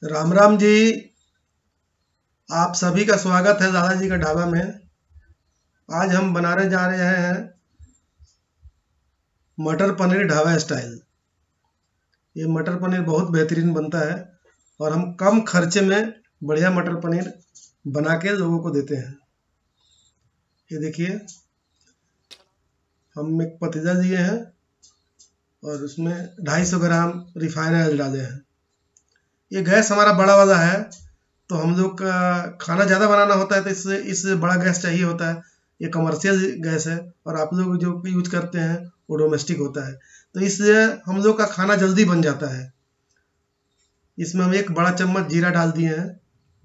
राम राम जी। आप सभी का स्वागत है दादाजी का ढाबा में। आज हम बनाने जा रहे हैं मटर पनीर ढाबा स्टाइल। ये मटर पनीर बहुत बेहतरीन बनता है और हम कम खर्चे में बढ़िया मटर पनीर बना के लोगों को देते हैं। ये देखिए, हम एक पतीला लिए हैं और उसमें 250 ग्राम रिफाइंड ऑयल डाले हैं। ये गैस हमारा बड़ा वाला है, तो हम लोग का खाना ज़्यादा बनाना होता है तो इससे बड़ा गैस चाहिए होता है। ये कमर्शियल गैस है और आप लोग जो यूज करते हैं वो डोमेस्टिक होता है, तो इसलिए हम लोग का खाना जल्दी बन जाता है। इसमें हम एक बड़ा चम्मच जीरा डाल दिए हैं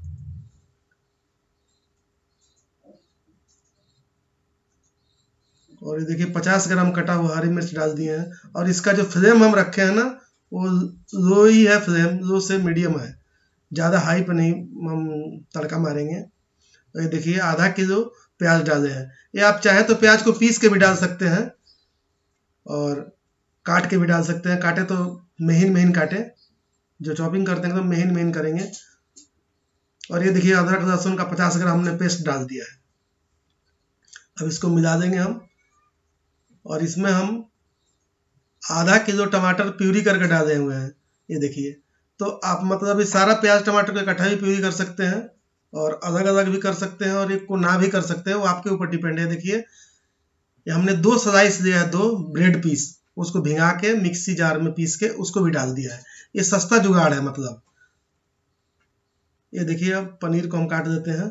और ये देखिए 50 ग्राम कटा हुआ हरी मिर्च डाल दिए हैं। और इसका जो फ्लेम हम रखे हैं ना, वो लो ही है, फ्लेम लो से मीडियम है, ज़्यादा हाई पे नहीं हम तड़का मारेंगे। तो ये देखिए आधा किलो प्याज डाले हैं। ये आप चाहे तो प्याज को पीस के भी डाल सकते हैं और काट के भी डाल सकते हैं। काटे तो महीन महीन काटे, जो चॉपिंग करते हैं तो महीन महीन करेंगे। और ये देखिए अदरक लहसुन का 50 ग्राम हमने पेस्ट डाल दिया है। अब इसको मिला देंगे हम, और इसमें हम आधा किलो टमाटर प्यूरी करके डाले हुए हैं। ये देखिए, तो आप मतलब इस सारा प्याज टमाटर को इकट्ठा भी प्यूरी कर सकते हैं और अलग अलग भी कर सकते हैं और एक को ना भी कर सकते हैं, वो आपके ऊपर डिपेंड है। देखिए, ये हमने 2 स्लाइस लिया है, 2 ब्रेड पीस, उसको भिंगा के मिक्सी जार में पीस के उसको भी डाल दिया है। ये सस्ता जुगाड़ है मतलब। ये देखिए, अब पनीर को हम काट देते हैं।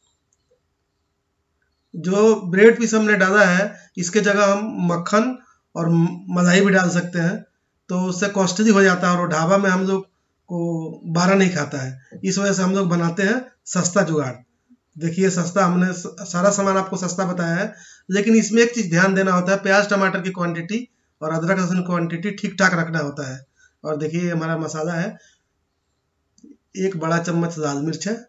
जो ब्रेड पीस हमने डाला है, इसके जगह हम मक्खन और मलाई भी डाल सकते हैं, तो उससे कॉस्टली हो जाता है और वो ढाबा में हम लोग को बारह नहीं खाता है। इस वजह से हम लोग बनाते हैं सस्ता जुगाड़। देखिए, सस्ता हमने सारा सामान आपको सस्ता बताया है, लेकिन इसमें एक चीज़ ध्यान देना होता है, प्याज टमाटर की क्वांटिटी और अदरक लहसुन की क्वांटिटी ठीक ठाक रखना होता है। और देखिए हमारा मसाला है, एक बड़ा चम्मच लाल मिर्च है,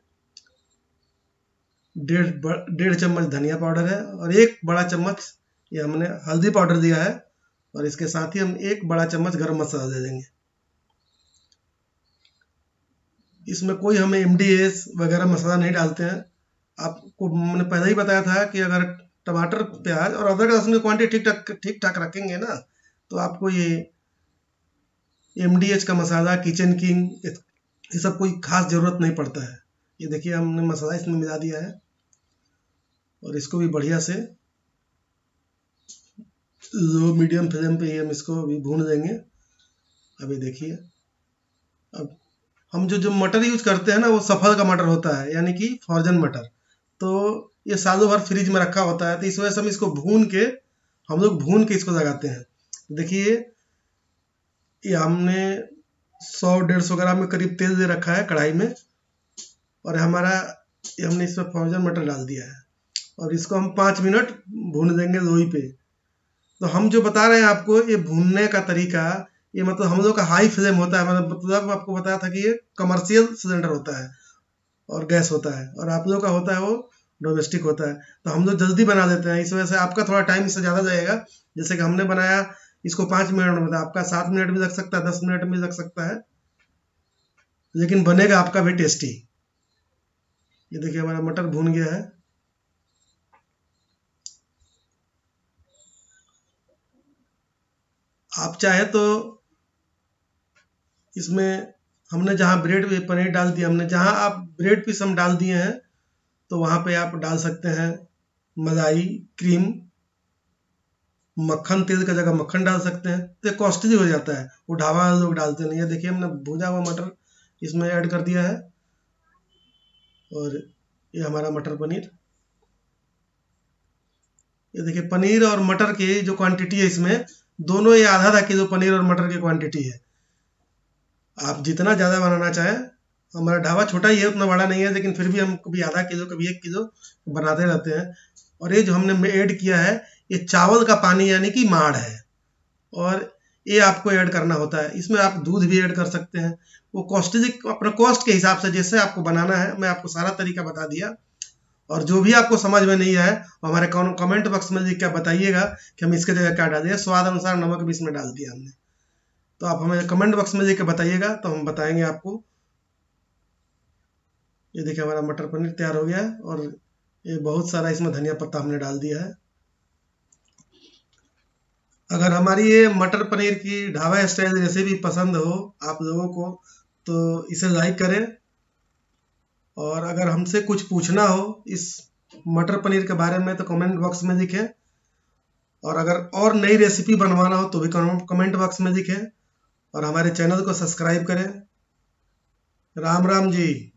डेढ़ चम्मच धनिया पाउडर है और एक बड़ा चम्मच ये हमने हल्दी पाउडर दिया है। और इसके साथ ही हम एक बड़ा चम्मच गरम मसाला दे देंगे। इसमें कोई हमें एमडीएच वगैरह मसाला नहीं डालते हैं। आपको मैंने पहले ही बताया था कि अगर टमाटर प्याज और अदरक लहसुन की क्वांटिटी ठीक ठाक रखेंगे ना, तो आपको ये एमडीएच का मसाला, किचन किंग, ये सब कोई खास ज़रूरत नहीं पड़ता है। ये देखिए हमने मसाला इसमें मिला दिया है और इसको भी बढ़िया से लो मीडियम फ्लेम पे ही हम इसको भी भून देंगे। अभी देखिए, अब हम जो मटर यूज करते हैं ना, वो सफल का मटर होता है, यानी कि फॉर्जन मटर। तो ये सालों भर फ्रिज में रखा होता है, तो इस वजह से हम इसको हम लोग भून के इसको लगाते हैं। देखिए, ये हमने 100-150 ग्राम में करीब तेल दे रखा है कढ़ाई में, और ये हमने इसमें फॉर्जन मटर डाल दिया है और इसको हम 5 मिनट भून देंगे लोई पे। तो हम जो बता रहे हैं आपको, ये भूनने का तरीका, ये मतलब हम लोग का हाई फ्लेम होता है। मतलब आपको बताया था कि ये कमर्शियल सिलेंडर होता है और गैस होता है, और आप लोग का होता है वो डोमेस्टिक होता है। तो हम लोग जल्दी बना देते हैं, इस वजह से आपका थोड़ा टाइम इससे ज़्यादा जाएगा। जैसे कि हमने बनाया इसको 5 मिनट में, आपका 7 मिनट भी लग सकता है, 10 मिनट भी लग सकता है, लेकिन बनेगा आपका भी टेस्टी। ये देखिए हमारा मटर भून गया है। आप चाहे तो इसमें हमने जहाँ ब्रेड पनीर डाल दिया, हमने जहाँ आप ब्रेड पीस हम डाल दिए हैं, तो वहाँ पे आप डाल सकते हैं मलाई, क्रीम, मक्खन, तेल का जगह मक्खन डाल सकते हैं। तो कॉस्टली हो जाता है, वो ढाबा लोग डालते नहीं है। देखिए हमने भुजा हुआ मटर इसमें ऐड कर दिया है और ये हमारा मटर पनीर। ये देखिए पनीर और मटर की जो क्वांटिटी है इसमें, दोनों ये आधा आधा किलो पनीर और मटर की क्वांटिटी है। आप जितना ज़्यादा बनाना चाहें, हमारा ढाबा छोटा ही है, उतना बड़ा नहीं है, लेकिन फिर भी हम कभी आधा किलो कभी 1 किलो बनाते रहते हैं। और ये जो हमने ऐड किया है, ये चावल का पानी यानी कि माड़ है, और ये आपको ऐड करना होता है। इसमें आप दूध भी ऐड कर सकते हैं, वो कॉस्टली अपने कॉस्ट के हिसाब से जैसे आपको बनाना है। मैं आपको सारा तरीका बता दिया, और जो भी आपको समझ में नहीं आए हमारे कमेंट बॉक्स में लिख के बताइएगा कि हम इसके जगह क्या डालें। स्वाद अनुसार नमक भी इसमें डाल दिया हमने, तो आप हमें कमेंट बॉक्स में लिख के बताइएगा, तो हम बताएंगे आपको। ये देखिए हमारा मटर पनीर तैयार हो गया है, और ये बहुत सारा इसमें धनिया पत्ता हमने डाल दिया है। अगर हमारी ये मटर पनीर की ढाबा स्टाइल रेसिपी पसंद हो आप लोगों को तो इसे लाइक करें, और अगर हमसे कुछ पूछना हो इस मटर पनीर के बारे में तो कमेंट बॉक्स में लिखें, और अगर और नई रेसिपी बनवाना हो तो भी कमेंट बॉक्स में लिखें, और हमारे चैनल को सब्सक्राइब करें। राम राम जी।